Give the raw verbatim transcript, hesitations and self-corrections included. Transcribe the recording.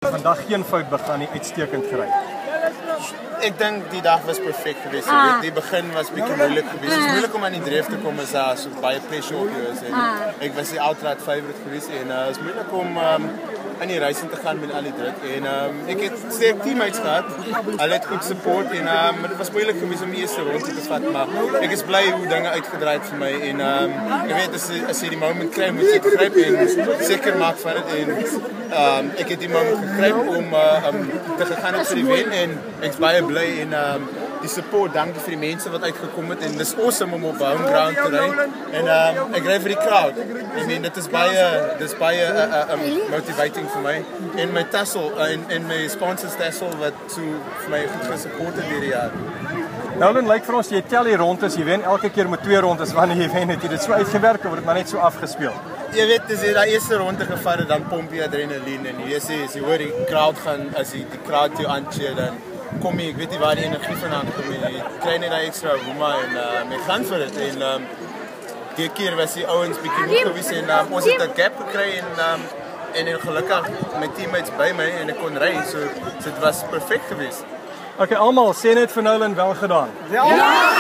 Vandag geen fout begaan nie, uitstekend gery. Ek dink die dag was perfek geweest. Ah. Die begin was bietjie moeilik geweest. Dit is moeilik om aan die dryf te kom as daar so baie pressure op jou is. En ah. Ek was die outright favorite geweest en uh, is moeilik om um, aan die reis in te gaan met al die druk. En um, ek het sterk teammates gehad. Hulle het goed support en um, dit was moeilik geweest om die eerste ronde te vat, maar ek is bly hoe dinge uitgedraai het vir my en um, ek weet as as jy die moment kry, moet jy gryp en seker maak van dit en um, ek het die moment gegryp om uh, um, te gegaan het vir die wen en ek's baie bly en um, die support, dankie vir die mense wat uitgekom het en dis awesome om op home ground te ry en um, ek ry vir die crowd. I mean, dit is baie dis baie uh, uh, um, motivating vir my en my tassel uh, en, en my sponsors tassel wat so vir my goed gesupport het hierdie jaar. Nolan, lyk vir ons jy tel die rondes, jy wen elke keer met twee rondes wanneer jy wen, het jy dit so uitgewerk of word dit maar net so afgespeel? Jy weet, as jy daai eerste ronde gevat het, dan pomp jy adrenaline en jy sê as jy hoor die crowd gaan, as jy die crowd jou aancheer, dan kom jy, ek weet nie waar die energie vandaan kom nie, jy kry net daai ekstra woema en uh, ek gaan vir dit en um, die keer was die ouens bietjie moeg gewees en um, ons het 'n gap gekry en um, en gelukkig my teammates by my en ek kon ry, so, so dit was perfek geweest. Okay, almal, sê net vir Nolan wel gedaan. Ja!